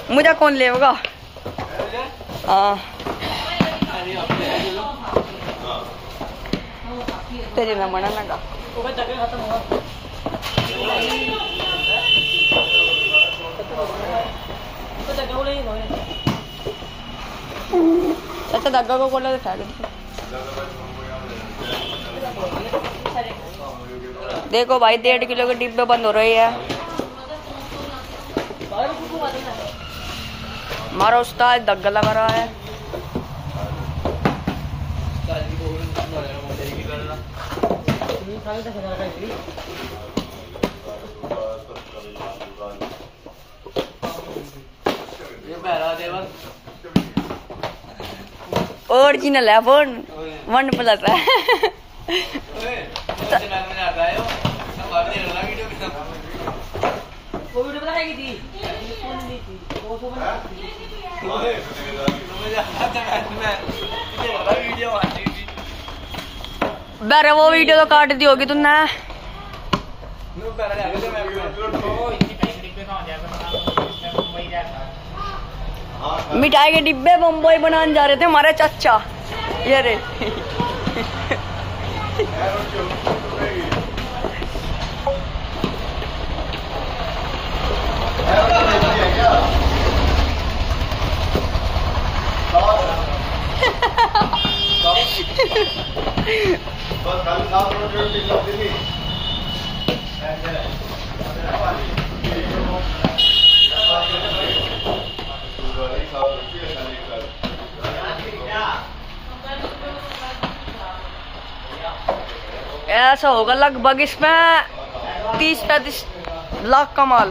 मुझे कौन लेगा? हाँ तेरे में मना लगा। अच्छा दग्गा को कोला दिखा दे। देखो भाई 1.5 किलो के डिब्बे बंद हो रही है। हमारा उस्ताद दग्गा लगा रहा है। ओरिजिनल है फोन 1+ है। बेरे वो वीडियो तो काट दी होगी तुमने। मिठाई के डिब्बे बम्बई बनाने जा रहे थे हमारे चाचा। ये रे ऐसा होगा लगभग इसमें 30-35 लाख का माल।